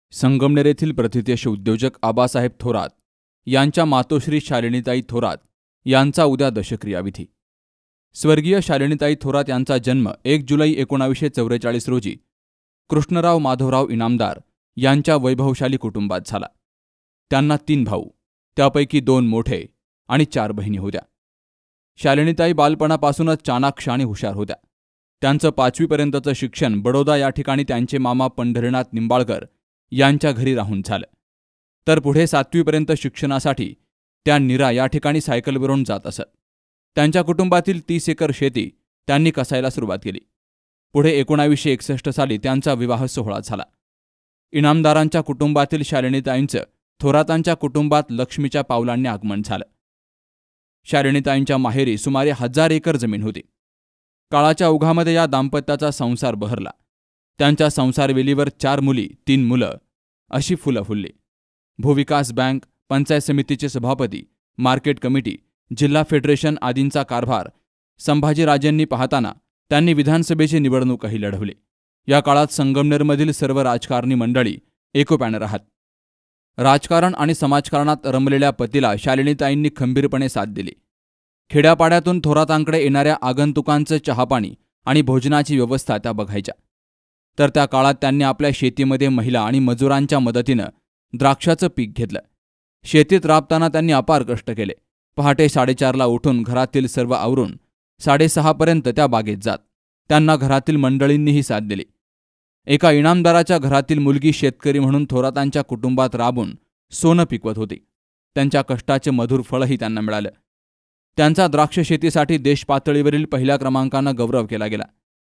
संगमनेर येथील प्रथितयश उद्योजक आबासाहेब थोरात यांच्या मातोश्री शालिनीताई थोरात यांचा उद्या दशक्रियाविधी। स्वर्गीय शालिनीताई थोरात यांचा जन्म 1 जुलै 1944 रोजी कृष्णराव माधवराव इनामदार यांच्या वैभवशाली कुटुंबात झाला। त्यांना 3 भाऊ, त्यापैकी 2 मोठे आणि 4 बहिणी होत्या। शालिनीताई बालपणापासूनच चाणाक्ष आणि हुशार होत्या। त्यांचं 5वी पर्यंतचं शिक्षण बडोदा या ठिकाणी त्यांचे मामा पंढरीनाथ निंबाळकर यांच्या घरी राहून झालं। तर पुढे 7वी पर्यंत शिक्षणासाठी त्या नीरा या ठिकाणी सायकलवरून जात असत। त्यांच्या कुटुंबातील 30 एकर शेती त्यांनी कसायला सुरुवात केली। पुढे 1961 साली त्यांचा विवाह सोहळा झाला। इनामदारांच्या कुटुंबातील शालिनीताईंचं थोरातांच्या कुटुंबात लक्ष्मीच्या पावलांनी आगमन झालं। शालिनीताईंच्या माहेरी सुमारे 1000 एकर जमीन होती। काळाच्या ओघामध्ये या दाम्पत्याचा संसार बहरला। त्यांच्या संसारवेलीवर 4 मुली 3 मुलं अशी फुलं फुलली। भूविकास बँक, पंचायत समितीचे सभापती, मार्केट कमिटी, जिल्हा फेडरेशन आदींचा कारभार संभाजीराजेंनी पाहताना त्यांनी विधानसभेची निवडणूकही लढवली। या काळात संगमनेरमधील सर्व राजकारणी मंडळी एकोप्याने राहत। राजकारण आणि समाजकारणात रमलेल्या पतीला शालिनीताईंनी खंबीरपणे साथ दिली। खेड्यापाड्यातून थोरातांकडे येणाऱ्या आगंतुकांचं चहापाणी आणि भोजनाची व्यवस्था त्या बघायच्या। तर त्या काळात त्यांनी आपल्या शेतीमध्ये महिला आणि मजुरांच्या मदतीनं द्राक्षाचं पीक घेतलं। शेतीत राबताना त्यांनी अपार कष्ट केले। पहाटे 4:30ला उठून घरातील सर्व आवरून 6:30 पर्यंत त्या बागेत जात। त्यांना घरातील मंडळींनीही साथ दिली। एका इनामदाराच्या घरातील मुलगी शेतकरी म्हणून थोरातांच्या कुटुंबात राबून सोनं पिकवत होती। त्यांच्या कष्टाचे मधुर फळही त्यांना मिळालं। त्यांचा द्राक्ष शेतीसाठी देशपातळीवरील पहिल्या क्रमांकानं गौरव केला गेला।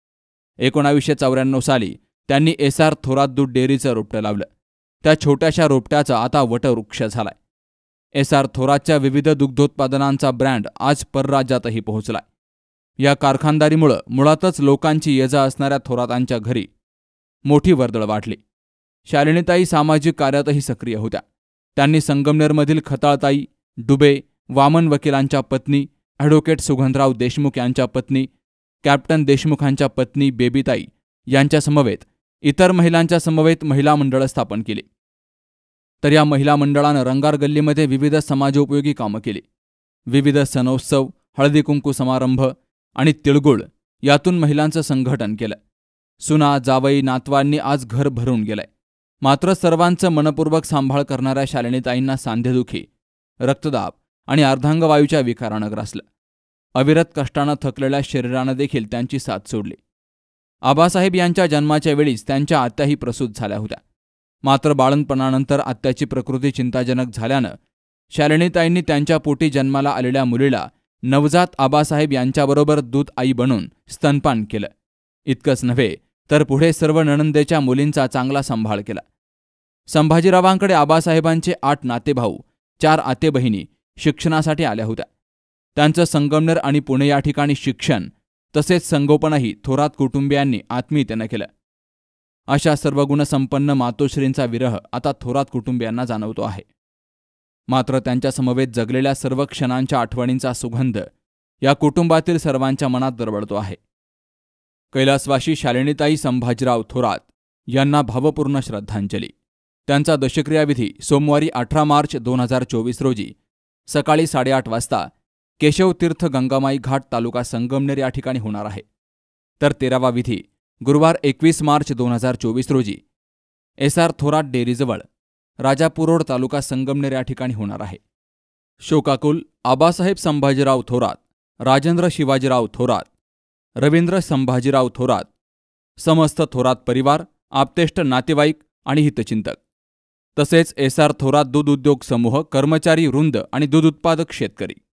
1994 साली त्यांनी SR थोरात दूध डेअरीचं रोपटं लावलं। त्या छोट्याशा रोपट्याचा आता वटवृक्ष झालाय। SR थोरातच्या विविध दुग्धोत्पादनांचा ब्रँड आज परराज्यातही पोहोचलाय। या कारखानदारीमुळं मुळातच लोकांची ये-जा असणाऱ्या थोरातांच्या घरी मोठी वर्दळ वाढली। शालिनीताई सामाजिक कार्यातही सक्रिय होत्या। त्यांनी संगमनेरमधील खताळताई, डुबे, वामन वकिलांच्या पत्नी, ॲडव्होकेट सुगंधराव देशमुख यांच्या पत्नी, कॅप्टन देशमुखांच्या पत्नी बेबीताई यांच्या समवेत इतर महिलांच्या समवेत महिला मंडळं स्थापन केली। तर या महिला मंडळानं रंगार गल्लीमध्ये विविध समाजोपयोगी कामं केली। विविध सणोत्सव, हळदी कुंकू समारंभ आणि तिळगुळ यातून महिलांचं संघटन केलं। सुना, जावई, नातवांनी आज घर भरून गेलंय। मात्र सर्वांचं मनपूर्वक सांभाळ करणाऱ्या शालिनीताईंना सांधेदुखी, रक्तदाब आणि अर्धांगवायूच्या विकारानं ग्रासलं। अविरत कष्टानं थकलेल्या शरीरानं देखील त्यांची साथ सोडली। आबासाहेब यांच्या जन्माच्या वेळीच त्यांच्या आत्याही प्रसूत झाल्या होत्या। मात्र बाळंतपणानंतर आत्याची प्रकृती चिंताजनक झाल्यानं शालिनीताईंनी त्यांच्या पोटी जन्माला आलेल्या मुलीला नवजात आबासाहेब यांच्याबरोबर दूध आई बनून स्तनपान केलं। इतकंच नव्हे तर पुढे सर्व नणंदेच्या मुलींचा चांगला सांभाळ केला। संभाजीरावांकडे आबासाहेबांचे 8 नातेभाऊ, 4 आतेबहिणी शिक्षणासाठी आल्या होत्या। त्यांचं संगमनेर आणि पुणे या ठिकाणी शिक्षण तसेच संगोपनही थोरात कुटुंबियांनी आत्मीयतेनं केलं। अशा सर्व गुणसंपन्न मातोश्रींचा विरह आता थोरात कुटुंबियांना जाणवतो आहे। मात्र त्यांच्या समवेत जगलेल्या सर्व क्षणांच्या आठवणींचा सुगंध या कुटुंबातील सर्वांच्या मनात दरवळतो आहे। कैलासवासी शालिनीताई संभाजीराव थोरात यांना भावपूर्ण श्रद्धांजली। त्यांचा दशक्रियाविधी सोमवारी 18 मार्च 2024 रोजी सकाळी 8:30 वाजता केशवतीर्थ गंगामाई घाट तालुका संगमनेर या ठिकाणी होणार आहे। तर 13वा विधी गुरुवार 21 मार्च 2024 रोजी SR थोरात डेअरीजवळ राजापूर रोड तालुका संगमनेर या ठिकाणी होणार आहे। शोकाकुल आबासाहेब संभाजीराव थोरात, राजेंद्र शिवाजीराव थोरात, रवींद्र संभाजीराव थोरात, समस्त थोरात परिवार, आप्तेष्ट नातेवाईक आणि हितचिंतक, तसेच SR थोरात दूध उद्योग समूह, कर्मचारी वृंद आणि दूध उत्पादक शेतकरी।